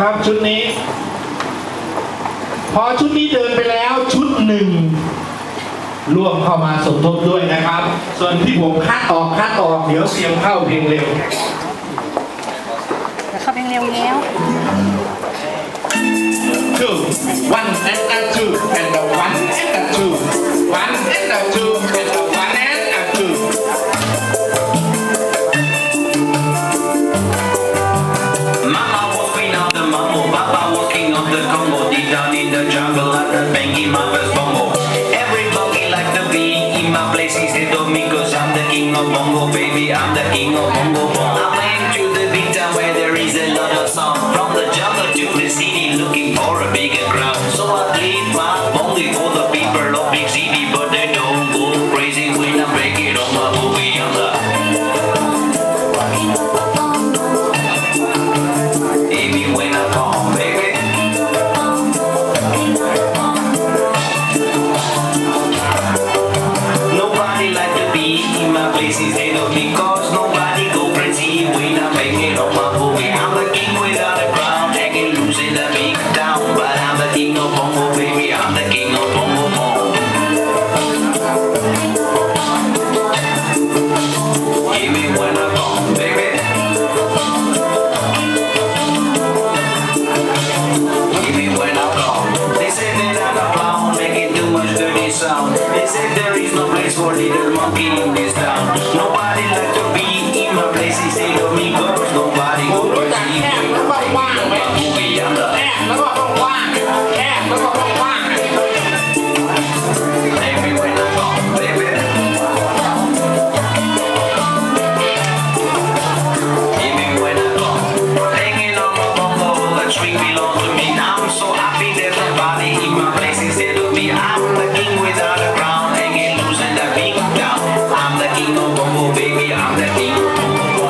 นะครับชุดนี้พอชุดนี้เดินไปแล้วชุดหนึ่งร่วมเข้ามาสมทบด้วยนะครับส่วนที่ผมคัดออกเดี๋ยวเตรียมเข้าเพลงเร็วเข้าเพลงเร็วแล้ว two one and a two and a one and a two one and a two and a one and a two Mama was queen of the mambo, Papa was king of the Congo. Deep down in the jungle, at the banging my first bongo. Everybody like the beat in my place instead of me, cause I'm the king of bongo, baby. I'm the king of bongo. I'm playing to the big town where there is a lot of sound. From the jungle to the city, looking for a bigger crowd. So I play my bongo for the people of big city, but they don't go crazy when I break it on my boogie on the. When I come, baby. Nobody like the beat in my place instead of me, cause nobody go crazy when I make it on my boogie. I'm the king without a crown, taking loose in the big town, but I'm the king of bongo, baby. I'm the king of bongo, bongo. Give me when I come, baby. Sound. They say there is no place for little monkey in this town. Nobody like to be in my place instead of me, cause nobody go crazy. Everywhere I go, baby. Everywhere I go, hanging on my bongo, that string belongs to me. I'm so happy there's nobody in my place instead of me. I'm the king without a crown, hanging loose in the big town. I'm the king of bongo, baby. I'm the king of bongo.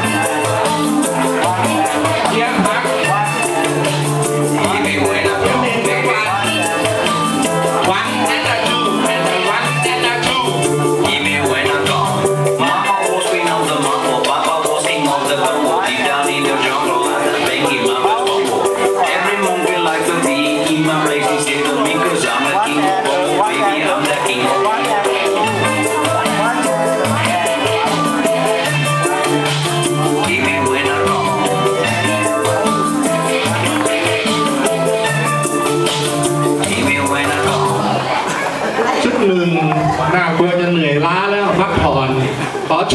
Everywhere I go, baby. One and a two, and a one and a two. Give me when I go. Mama was queen of the mambo, Papa was king of the bongo. Deep down in the jungle, I'm making my best bongo. Every monkey like to be in my place instead of me, cause I'm the king of bongo, baby. I'm the king of bongo. Give me when I go. Give me when I go. ชุดหนึ่งน่ากลัวจะเหนื่อยล้าแล้วพักผ่อนขอชุด